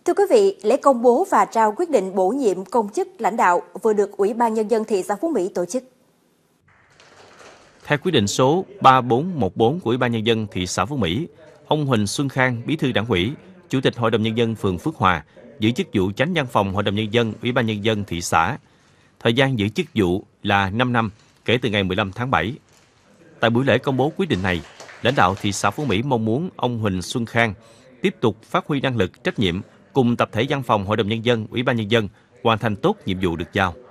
Thưa quý vị, lễ công bố và trao quyết định bổ nhiệm công chức lãnh đạo vừa được Ủy ban Nhân dân thị xã Phú Mỹ tổ chức. Theo quyết định số 3414 của Ủy ban Nhân dân thị xã Phú Mỹ, ông Huỳnh Xuân Khang, Bí thư Đảng ủy, Chủ tịch Hội đồng Nhân dân phường Phước Hòa, giữ chức vụ Chánh Văn phòng Hội đồng Nhân dân Ủy ban Nhân dân thị xã. Thời gian giữ chức vụ là 5 năm kể từ ngày 15 tháng 7. Tại buổi lễ công bố quyết định này, lãnh đạo thị xã Phú Mỹ mong muốn ông Huỳnh Xuân Khang tiếp tục phát huy năng lực, trách nhiệm cùng tập thể Văn phòng Hội đồng Nhân dân, Ủy ban Nhân dân hoàn thành tốt nhiệm vụ được giao.